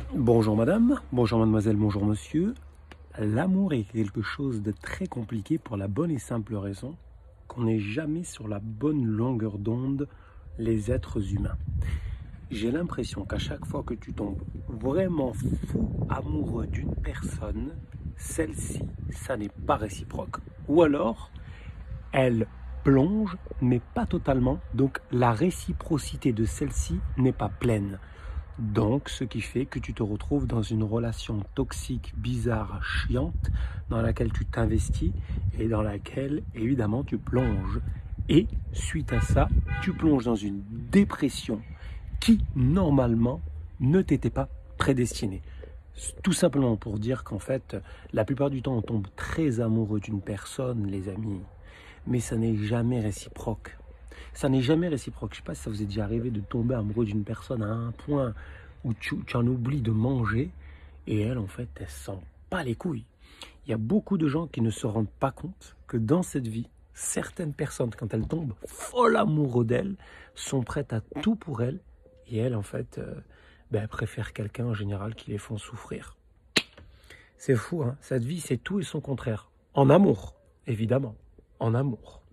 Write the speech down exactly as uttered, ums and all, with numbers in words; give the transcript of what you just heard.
Bonjour madame, bonjour mademoiselle, bonjour monsieur. L'amour est quelque chose de très compliqué pour la bonne et simple raison qu'on n'est jamais sur la bonne longueur d'onde, les êtres humains. J'ai l'impression qu'à chaque fois que tu tombes vraiment fou amoureux d'une personne, celle-ci, ça n'est pas réciproque. Ou alors, elle plonge, mais pas totalement, donc la réciprocité de celle-ci n'est pas pleine. Donc, ce qui fait que tu te retrouves dans une relation toxique, bizarre, chiante, dans laquelle tu t'investis et dans laquelle, évidemment, tu plonges. Et, suite à ça, tu plonges dans une dépression qui, normalement, ne t'était pas prédestinée. Tout simplement pour dire qu'en fait, la plupart du temps, on tombe très amoureux d'une personne, les amis, mais ça n'est jamais réciproque. Ça n'est jamais réciproque. Je ne sais pas si ça vous est déjà arrivé de tomber amoureux d'une personne à un point où tu, tu en oublies de manger et elle, en fait, elle sent pas les couilles. Il y a beaucoup de gens qui ne se rendent pas compte que dans cette vie, certaines personnes, quand elles tombent folles amoureux d'elles, sont prêtes à tout pour elles et elles, en fait, euh, ben, elles préfèrent quelqu'un en général qui les font souffrir. C'est fou, hein. Cette vie, c'est tout et son contraire. En amour, évidemment. En amour.